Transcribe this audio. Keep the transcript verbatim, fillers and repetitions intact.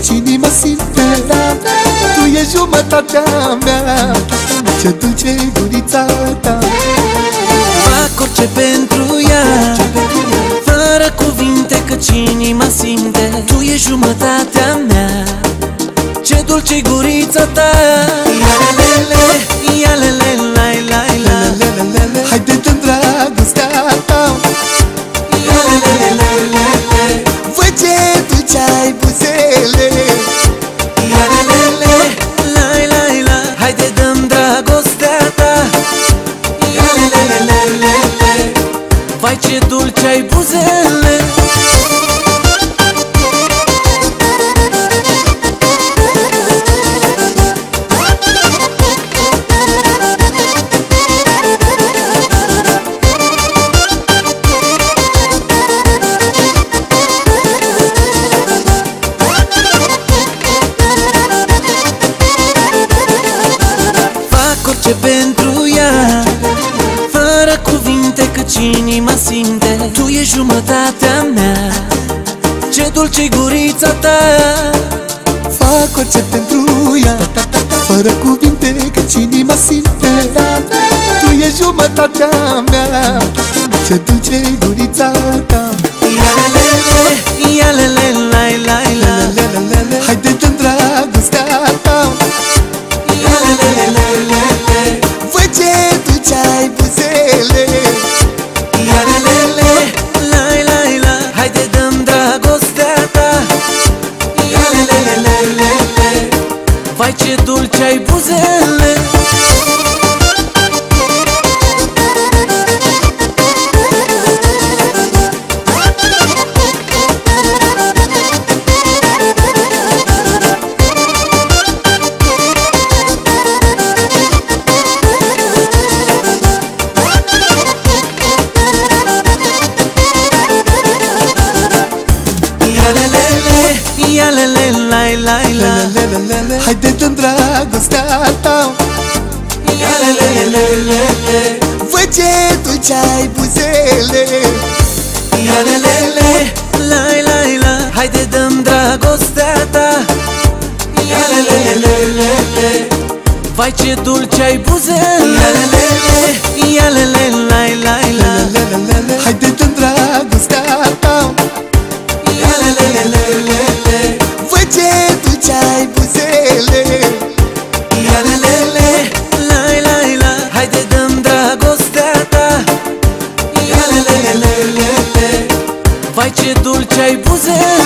căci inima simte. Tu ești jumătatea mea, ce dulce-i gurița ta. Fac orice pentru ea, fără cuvinte, căci inima simte. Tu ești jumătatea mea, ce dulce-i gurița ta. Ia-le-le-le, ia-le-le-lai-lai-la. Haide dă-mi dragostea ta. Ia-le-le-le-le, voi ce dulce ai buzele. ia-le-le-le, lai-lai-la. Haide dă-mi dragostea ta. Ia-le-le-le-le, vai ce dulce ai buzele. Pentru ea, fără cuvinte, căci inima simte. Tu ești jumătatea mea, ce dulce-i gurița ta. Fac orice pentru ea, fără cuvinte, căci inima simte. Tu ești jumătatea mea, ce dulce-i gurița ta. Ia-le-le-le, ia-le-le-lai-lai-la. Haide dă-mi dragostea ta. Ia-le-le-le-le, voi ce dulce ai buzele. ia-le-le-le, lai-lai-la. Haide dă-mi dragostea ta. Ia-le-le-le-le, vai ce dulce ai buzele. Ia-le-le-lai-lai-la. Haide dă-mi dragostea ta. Ia-le-le-le-le, voi ce dulce ai buzele. ia-le-le-le, lai-lai-la. Haide dă-mi dragostea ta. Ia-le-le-le-le, vai ce dulce ai buzele. Ia-le-le-le, ia-le-le-lai-lai-la. Haide dă-mi dragostea ta. Ia-le-le-le-le, voi ce dulce ai buzele. ia-le-le-le, lai-lai-la. Haide dă-mi dragostea ta. Ia-le-le-le-le, vai ce dulce ai buzele.